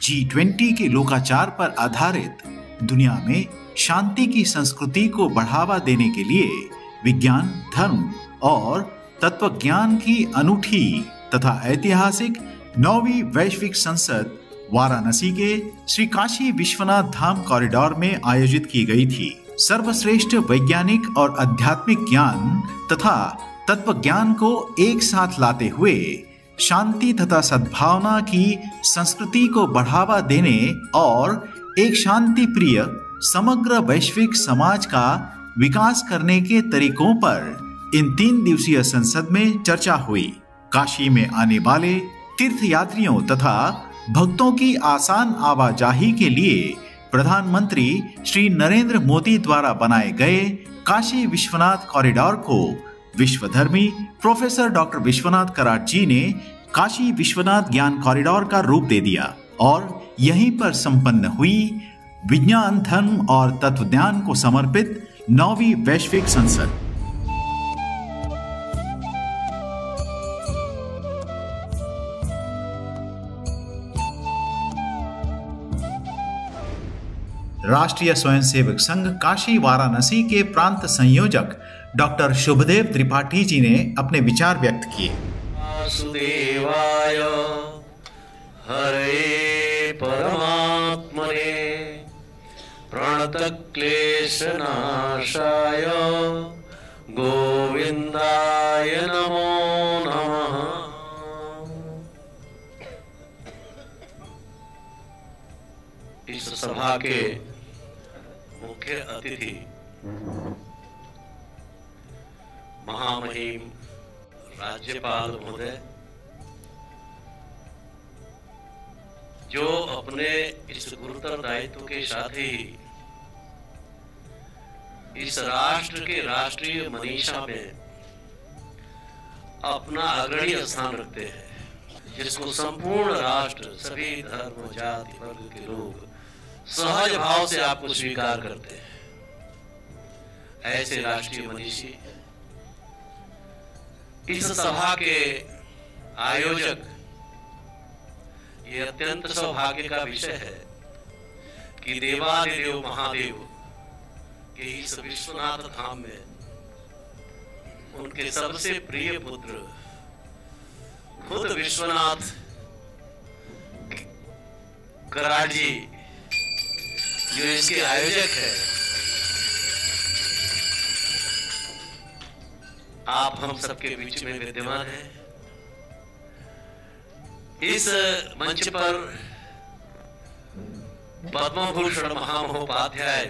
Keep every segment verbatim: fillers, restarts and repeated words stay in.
G twenty के लोकाचार पर आधारित दुनिया में शांति की संस्कृति को बढ़ावा देने के लिए विज्ञान, धर्म और तत्वज्ञान की अनूठी तथा ऐतिहासिक नौवीं वैश्विक संसद वाराणसी के श्री काशी विश्वनाथ धाम कॉरिडोर में आयोजित की गई थी। सर्वश्रेष्ठ वैज्ञानिक और आध्यात्मिक ज्ञान तथा तत्व ज्ञान को एक साथ लाते हुए शांति तथा सद्भावना की संस्कृति को बढ़ावा देने और एक शांति प्रिय समग्र वैश्विक समाज का विकास करने के तरीकों पर इन तीन दिवसीय संसद में चर्चा हुई। काशी में आने वाले तीर्थयात्रियों तथा भक्तों की आसान आवाजाही के लिए प्रधानमंत्री श्री नरेंद्र मोदी द्वारा बनाए गए काशी विश्वनाथ कॉरिडोर को विश्वधर्मी प्रोफेसर डॉक्टर विश्वनाथ कराट जी ने काशी विश्वनाथ ज्ञान कॉरिडोर का रूप दे दिया और यहीं पर संपन्न हुई विज्ञान, धर्म और तत्वज्ञान को समर्पित नौवीं वैश्विक संसद। राष्ट्रीय स्वयंसेवक संघ काशी वाराणसी के प्रांत संयोजक डॉक्टर शुभदेव त्रिपाठी जी ने अपने विचार व्यक्त किए। वासुदेवाय हरे परमात्मने प्रणतक्लेशनाशाय गोविंदाय नमो नमः। इस सभा के मुख्य अतिथि महामहिम राज्यपाल महोदय, जो अपने इस गुरुतर दायित्व के साथ ही इस राष्ट्र के राष्ट्रीय मनीषा में अपना अग्रणी स्थान रखते हैं, जिसको संपूर्ण राष्ट्र, सभी धर्म, जाति, वर्ग के लोग सहज भाव से आपको स्वीकार करते हैं। ऐसे राष्ट्रीय मनीषी इस सभा के आयोजक, ये अत्यंत सौभाग्य का विषय है कि देवादिदेव महादेव के इस विश्वनाथ धाम में उनके सबसे प्रिय पुत्र खुद विश्वनाथ कराट जी, जो इसके आयोजक है, आप हम सबके बीच में विद्यमान हैं। इस मंच पर पद्मभूषण महामहोपाध्याय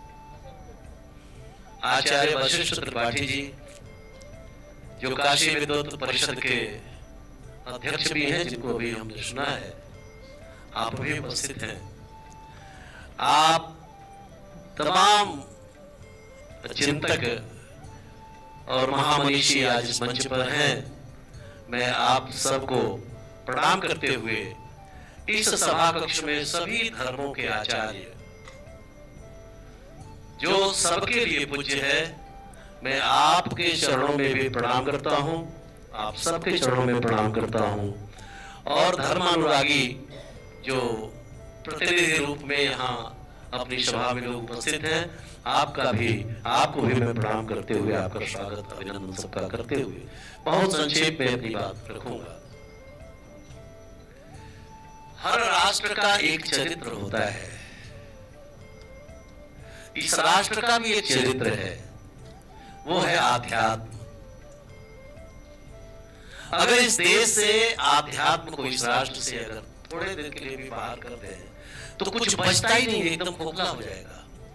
आचार्य वशिष्ठ त्रिपाठी जी, जो काशी विद्वत परिषद के अध्यक्ष भी हैं, जिनको अभी हमने सुना है, आप भी उपस्थित हैं। आप तमाम चिंतक और महामनीषी आज इस मंच पर हैं। मैं आप सबको प्रणाम करते हुए इस सभा कक्ष में सभी धर्मों के आचार्य, जो सबके लिए पूज्य है, मैं आपके चरणों में भी प्रणाम करता हूं, आप सबके चरणों में प्रणाम करता हूं। और धर्मानुरागी जो प्रतिनिधि रूप में यहाँ अपनी सभा में लोग उपस्थित हैं, आपका भी आपको भी मैं प्रणाम करते हुए आपका स्वागत, अभिनंदन सबका करते हुए बहुत संक्षेप में अपनी बात रखूंगा। हर राष्ट्र का एक चरित्र होता है। इस राष्ट्र का भी एक चरित्र है, वो है आध्यात्म। अगर इस देश से आध्यात्म को इस राष्ट्र से अगर थोड़े दिन के लिए भी बाहर कर दें तो कुछ बचता ही नहीं, एकदम खोखला हो जाएगा।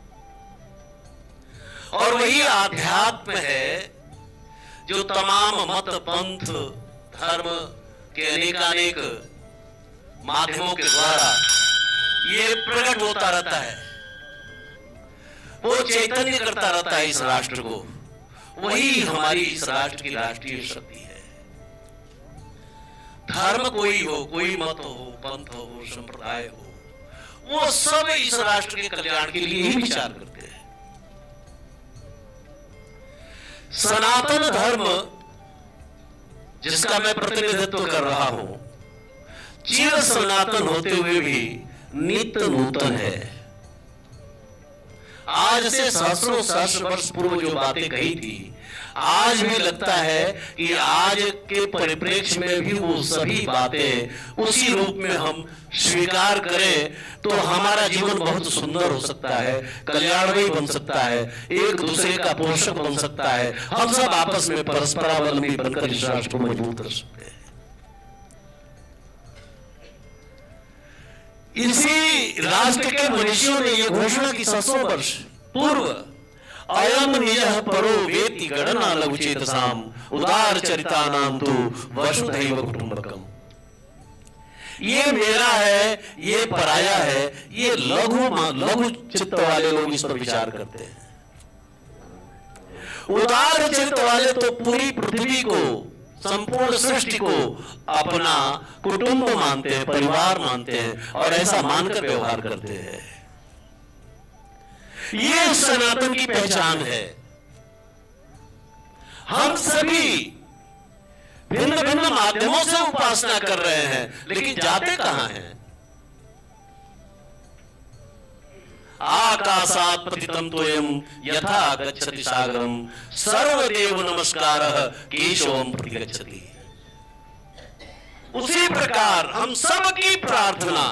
और वही आध्यात्म है जो तमाम मत, पंथ, धर्म के अनेकानेक माध्यमों के द्वारा ये प्रकट होता रहता है, वो चैतन्य करता रहता है इस राष्ट्र को। वही हमारी इस राष्ट्र की राष्ट्रीय शक्ति है। धर्म कोई हो, कोई मत हो, पंथ हो, संप्रदाय हो, वो सब इस राष्ट्र के कल्याण के लिए ही विचार करते हैं। सनातन धर्म, जिसका मैं प्रतिनिधित्व कर रहा हूं, चिर सनातन होते हुए भी नित्य नूतन है। आज से सहस्रों सहस्र वर्ष पूर्व जो बातें कही थी, आज भी लगता है कि आज के परिप्रेक्ष्य में भी वो सभी बातें उसी रूप में हम स्वीकार करें तो हमारा जीवन बहुत सुंदर हो सकता है, कल्याणमय बन सकता है, एक दूसरे का पोषक बन सकता है। हम सब आपस में परस्परावलंबी बनकर इस राष्ट्र को मजबूत कर सकते हैं। इसी राष्ट्र के मनुष्यों ने यह घोषणा की सौ वर्ष पूर्व, अयम निजः परो वेति गणना लघुचेतसाम उदार चरितानां तु वसुधैव कुटुंबकम। ये मेरा है, ये पराया है, ये लघु लघु चित्त वाले लोग इस पर विचार करते हैं। उदार चित्त वाले तो पूरी पृथ्वी को, संपूर्ण सृष्टि को अपना कुटुंब मानते हैं, परिवार मानते हैं और ऐसा मानकर व्यवहार करते हैं। ये सनातन की पहचान है। हम सभी भिन्न भिन्न माध्यमों से उपासना कर रहे हैं, लेकिन जाते कहां हैं? आकाशात् पतितं तोयं यथा गच्छति सागरं सर्वदेव नमस्कारः केशवं प्रतिगच्छति। उसी प्रकार हम सबकी प्रार्थना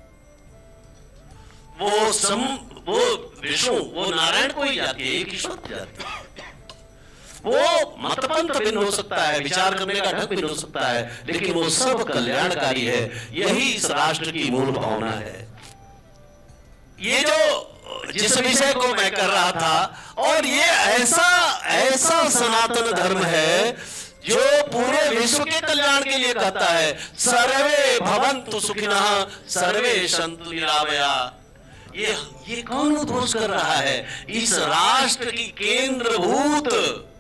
वो सम वो विष्णु, वो नारायण को ही जाती है, एक ईश्वर को जाती है। वो मतपंथ भिन्न हो सकता है, विचार करने का ढंग भिन्न हो सकता है, लेकिन वो सब कल्याणकारी है। यही इस राष्ट्र की मूल भावना है। ये जो जिस विषय को मैं कर रहा था, और ये ऐसा ऐसा सनातन धर्म है जो पूरे विश्व के कल्याण के लिए कहता है, सर्वे भवन्तु सुखिनः सर्वे सन्तु निरामया। ये ये कौन उद्घोष कर रहा है? इस राष्ट्र की केंद्रभूत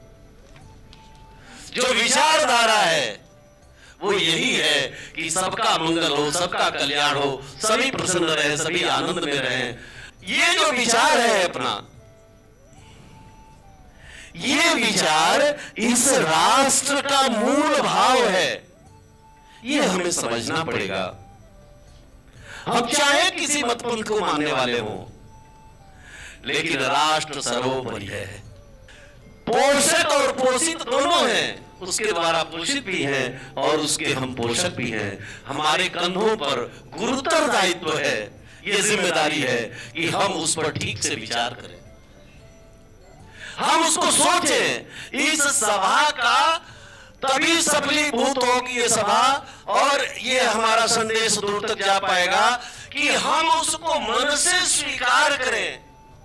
जो विचारधारा है वो यही है कि सबका मंगल हो, सबका कल्याण हो, सभी प्रसन्न रहे, सभी आनंद में रहे। ये जो विचार है अपना, ये विचार इस राष्ट्र का मूल भाव है। ये हमें समझना पड़ेगा। हम चाहे किसी मतपंथ को मानने वाले हों, लेकिन राष्ट्र सर्वोपरि है। पोषक और पोषित दोनों हैं, उसके द्वारा पोषित भी हैं और उसके हम पोषक भी हैं। हमारे कंधों पर गुरुतर दायित्व है, ये जिम्मेदारी है कि हम उस पर ठीक से विचार करें, हम उसको सोचें। इस सभा का तभी सफलीभूत होगी ये सभा, और ये हमारा संदेश दूर तक जा पाएगा कि हम उसको मन से स्वीकार करें।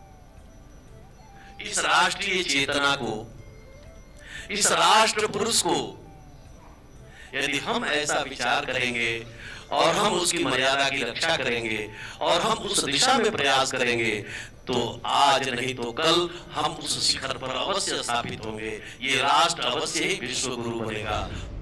इस राष्ट्रीय चेतना को, इस राष्ट्र पुरुष को यदि हम ऐसा विचार करेंगे और हम उसकी मर्यादा की रक्षा करेंगे और हम उस दिशा में प्रयास करेंगे, तो आज नहीं तो कल हम उस शिखर पर अवश्य स्थापित होंगे। ये राष्ट्र अवश्य ही विश्व गुरु बनेगा।